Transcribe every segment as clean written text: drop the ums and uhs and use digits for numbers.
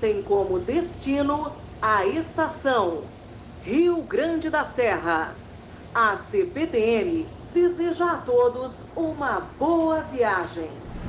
tem como destino a estação Rio Grande da Serra. A CPTM deseja a todos uma boa viagem.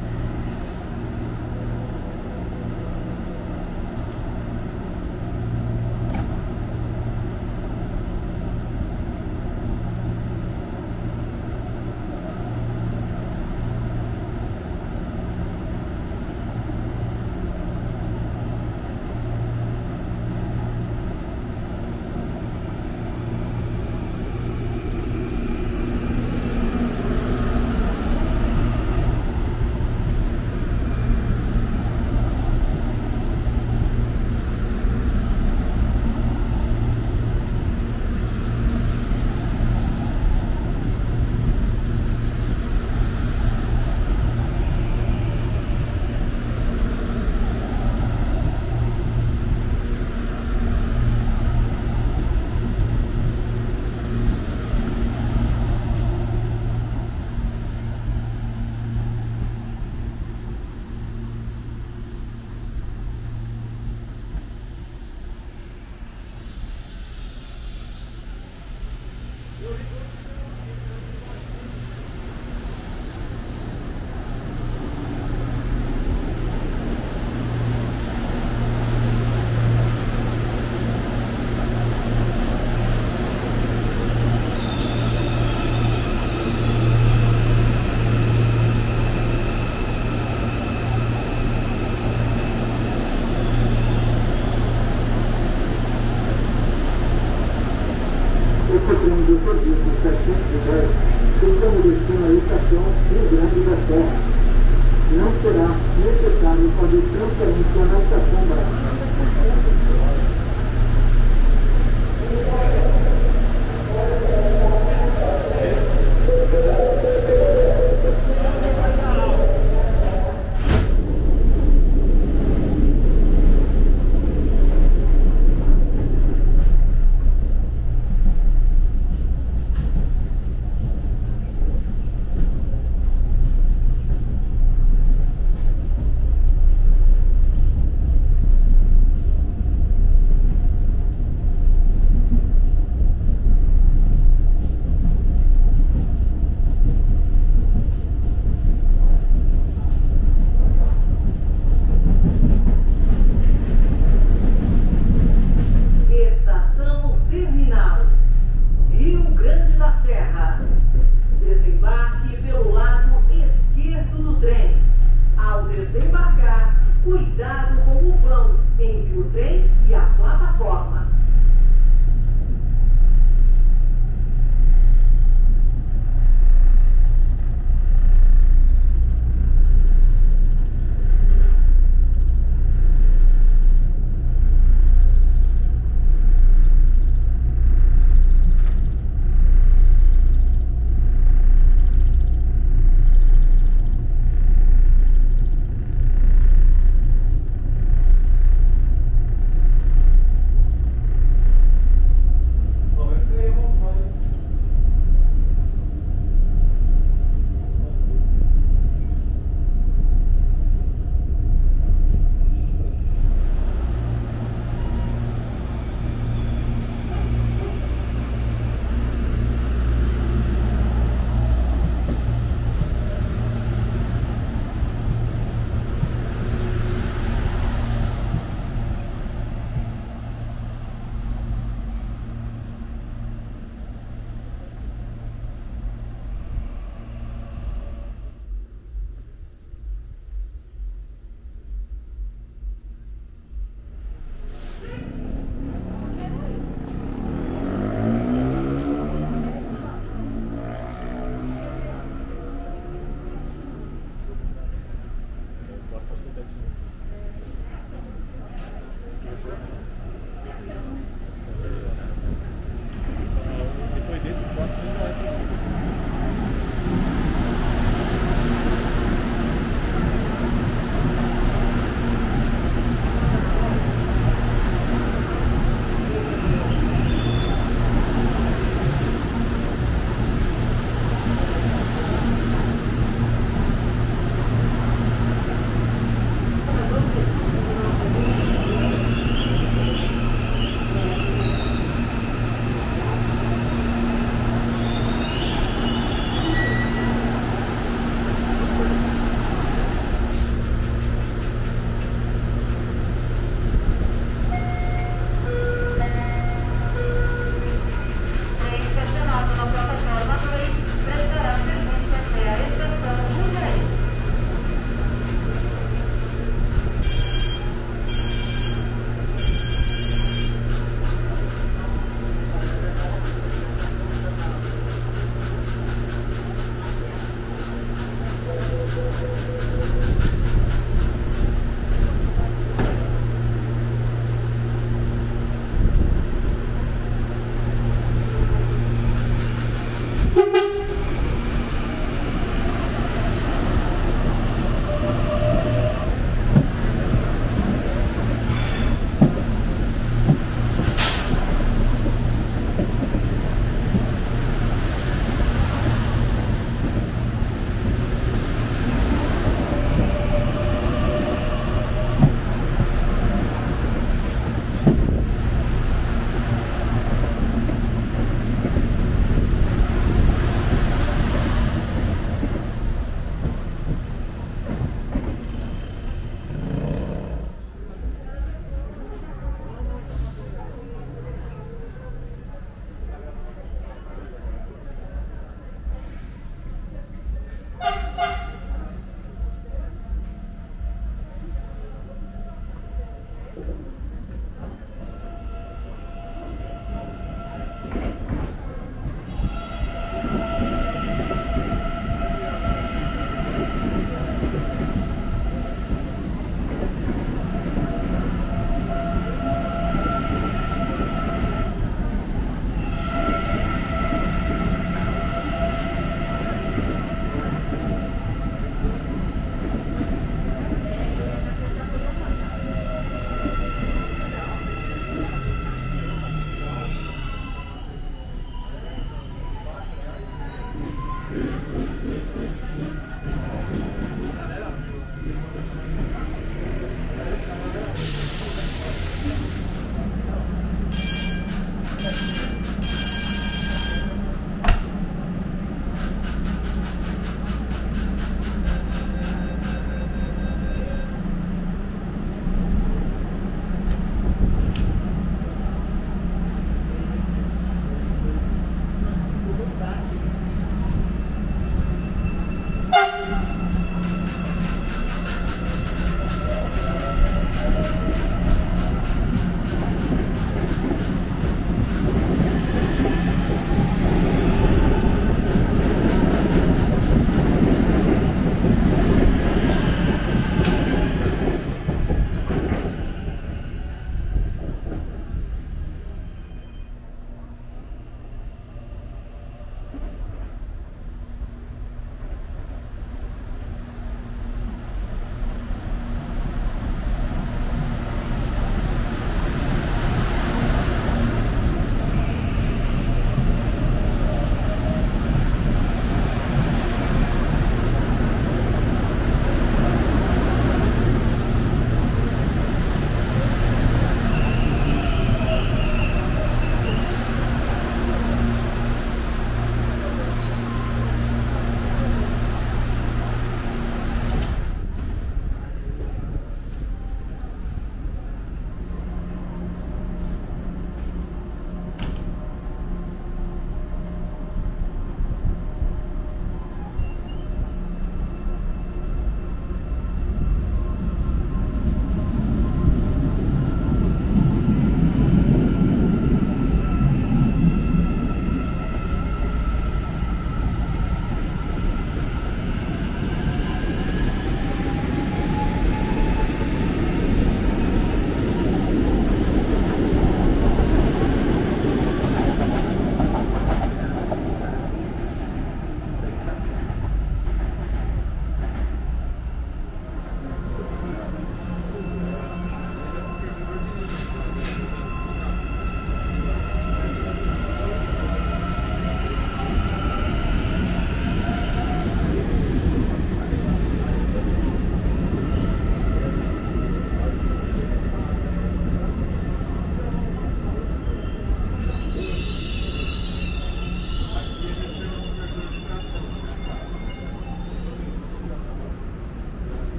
do serviço 710 tem como destino a estação Rio Grande da Serra. Não será necessário fazer transferência na estação Brasil.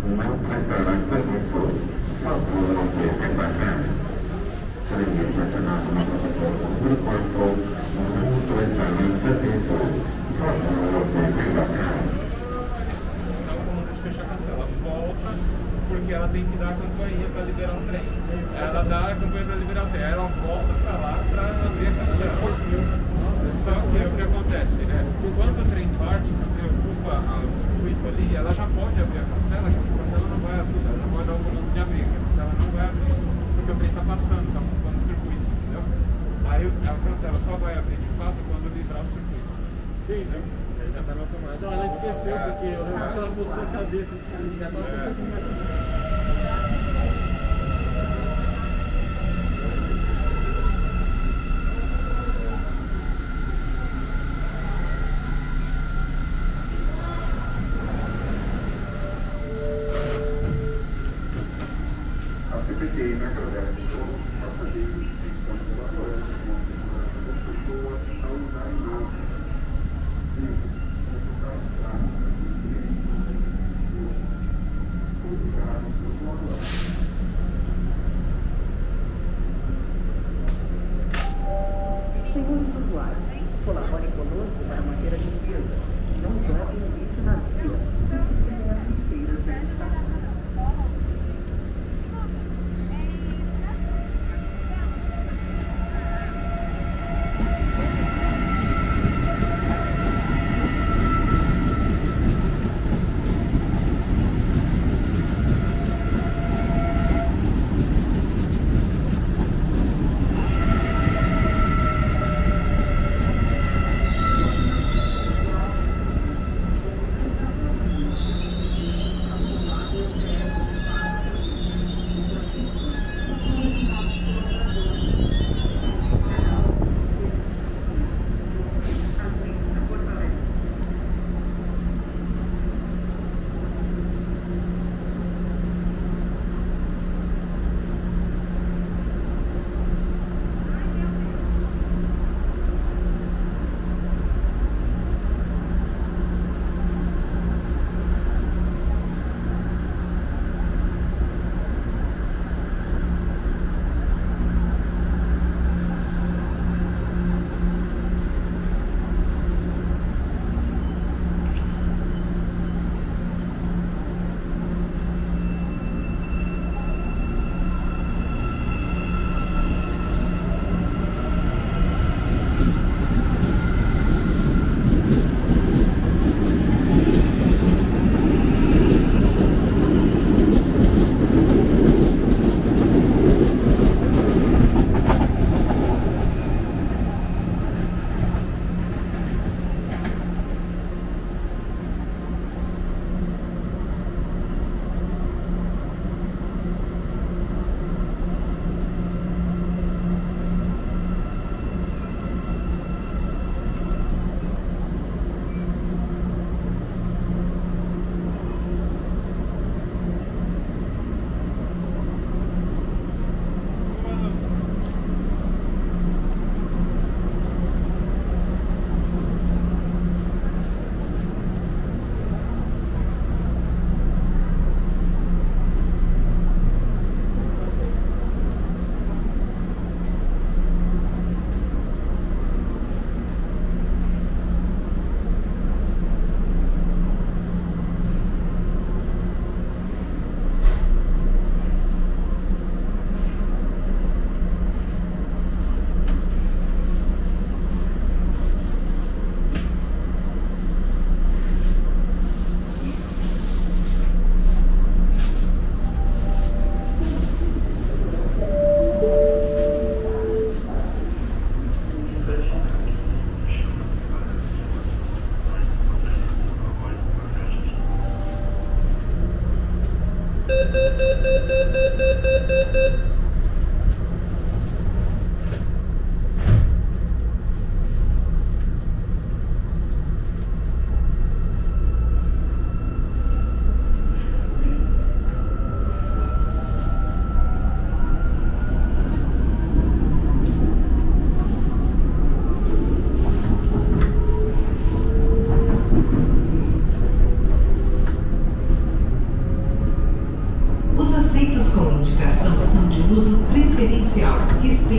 não prestará serviço, favor de desembarcar. Serviço estacionado no protocolo por corpo, não prestará serviço, favor de desembarcar. Então, quando a gente fecha a cancela, volta, porque ela tem que dar a campainha para liberar o trem. Ela dá a campainha para liberar o trem, aí ela volta para lá para abrir a cancela. Só que o que acontece, quando o trem parte, que o trem ocupa o circuito ali, ela já pode abrir a cancela, que essa cancela não vai abrir, ela já pode dar o comando de abrir, que a cancela não vai abrir, porque o trem está passando, está ocupando o circuito, entendeu? Aí a cancela só vai abrir de fato quando livrar o circuito. Entendi. Já está no automático. Então ela esqueceu, porque eu lembro que ela coçou a cabeça, já estava pensando em mais. Senhores usuários, colaborem conosco para manter a limpeza. Não joguem o lixo na via. Utilizem as lixeiras necessárias.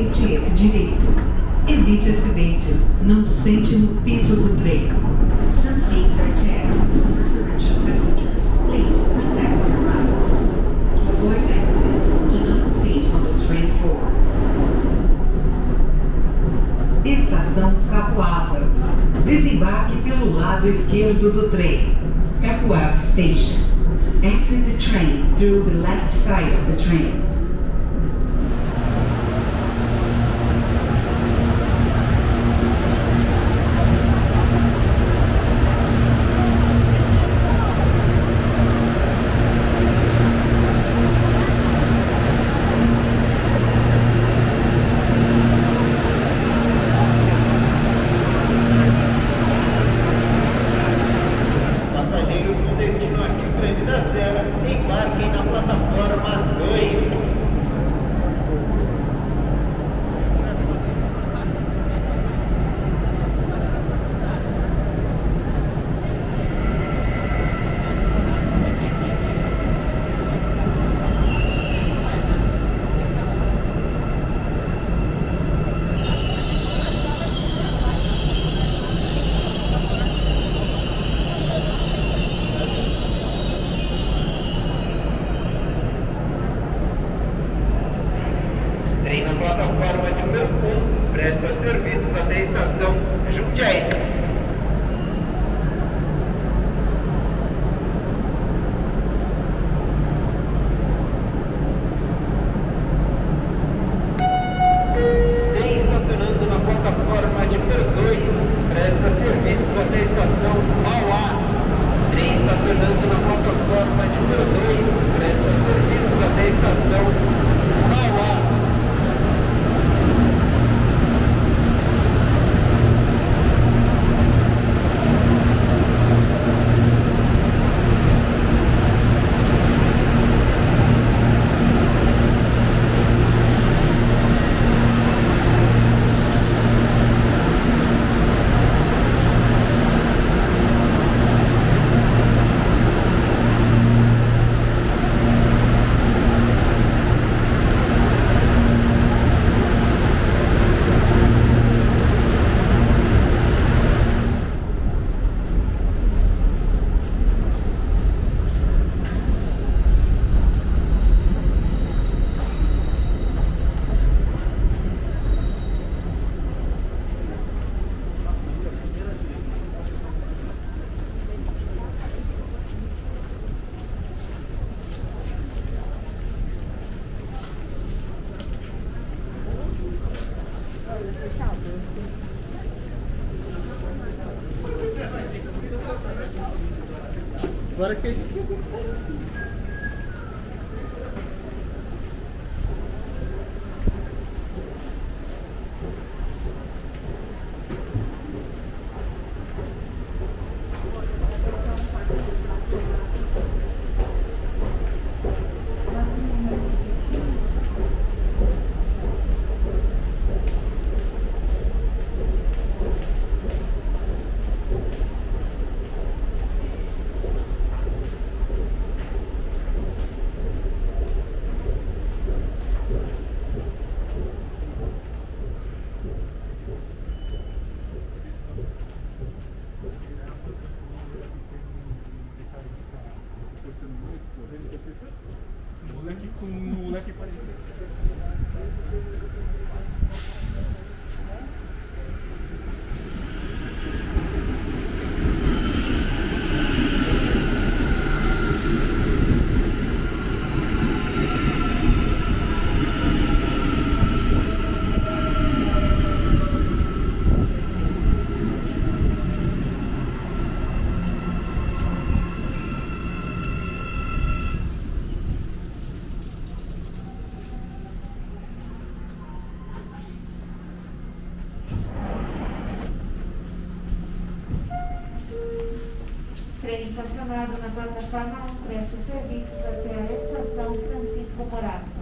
Tietê direito. Evite acidentes. Não sente no piso do trem. Some seats are checked. Preferential passengers, please respect your rights. To avoid accidents, do not sit on the train floor. Estação Capuava. Desembarque pelo lado esquerdo do trem. Capuava Station. Exit the train through the left side of the train. Passageiros com destino a Rio Grande da Serra, embarquem na plataforma 2. Trem na plataforma de número 1, presta serviços até a estação Jundiaí. Trem estacionando na plataforma de número 2, presta serviços até a estação Mauá. Trem estacionando na plataforma de número 2, presta serviços até a estação Mauá. Agora que moleque parecido. Trem estacionado na plataforma 1 presta serviços até a estação Francisco Morato.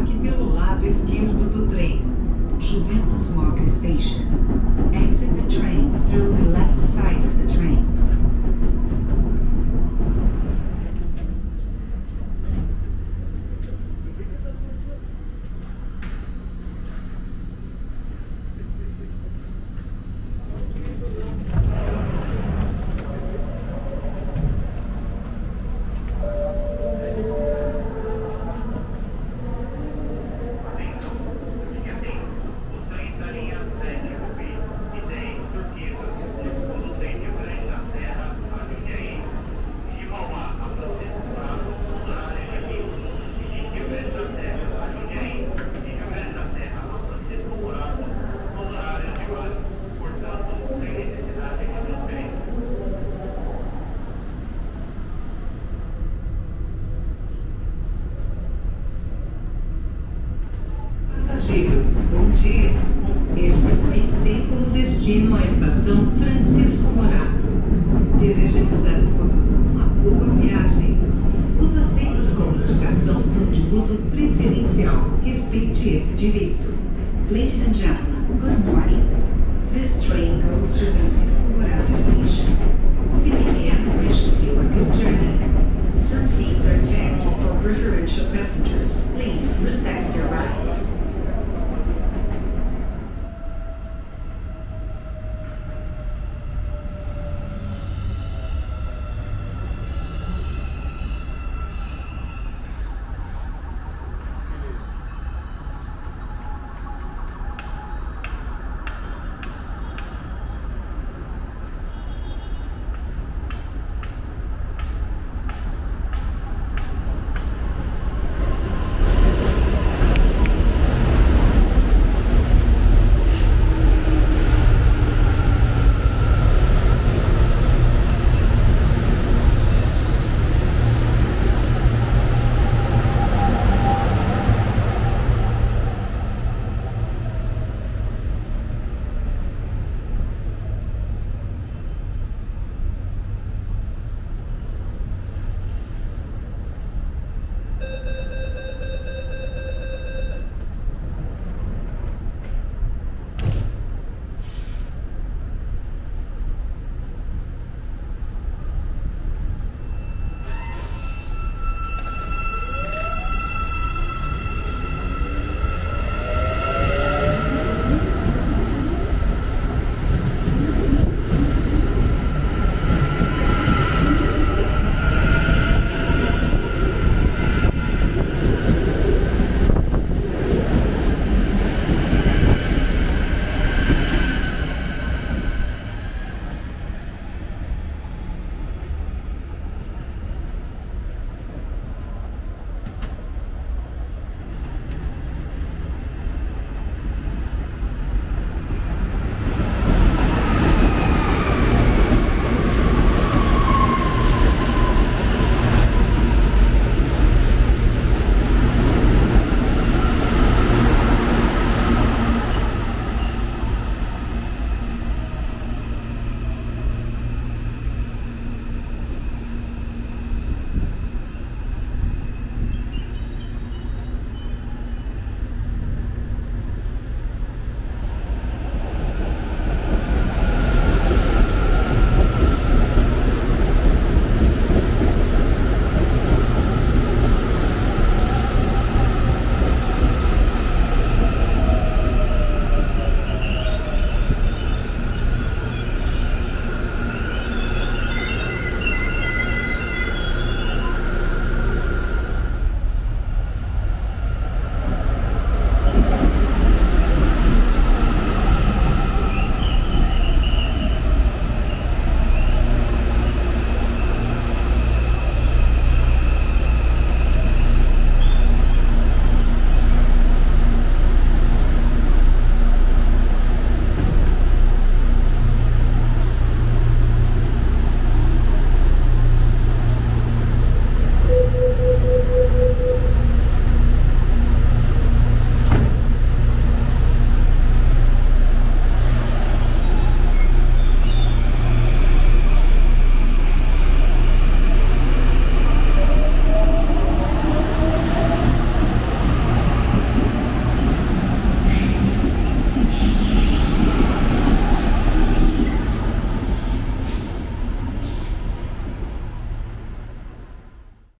Embarque pelo lado esquerdo do trem. Juventus Mock Station. Exit the train through the left side of the train. Bom dia. Este tem tempo no destino à estação Francisco Morato. Desejamos a todos uma boa viagem. Os assentos com indicação são de uso preferencial. Respeite esse direito. Ladies and gentlemen, good morning. This train goes to Francisco